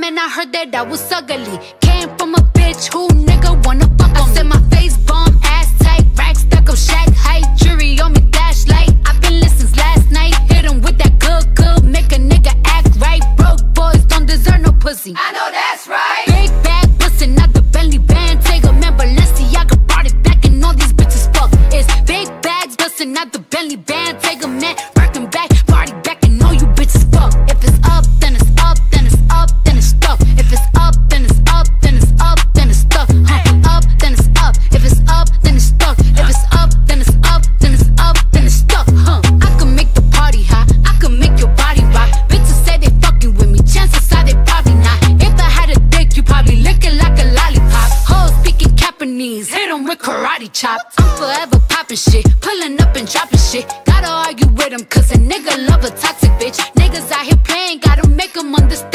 man, I heard that I was ugly. Came from a bitch who nigga wanna fuck on me. I said my face bomb, ass tight, rack stuck up, shack height, jury on me, flashlight. I've been listening since last night. Hit him with that good, make a nigga act right. Broke boys don't deserve no pussy. I know that's right. Big bag bustin' out the Bentley band. Take a man, Balenciaga brought it back, and all these bitches fuck. It's big bags bustin' out the Bentley band. Take a man, working back, party back, and all you bitches fuck. If it's up, then it's up, then it's up, then it's stuck. If it's up, then it's up, then it's up, then it's stuck. Up, then it's up. If it's up, then it's stuck. If it's up, then it's up, then it's up, then it's stuck. I can make the party hot, I can make your body rock. Bitches say they fucking with me, chances are they probably not. If I had a dick, you probably lick it like a lollipop. Hoes speaking Japanese, hit 'em with karate chops. I'm forever popping shit, pulling up and dropping shit. Gotta argue with 'em, cause a nigga love a toxic bitch. Niggas out here playing, gotta make 'em understand.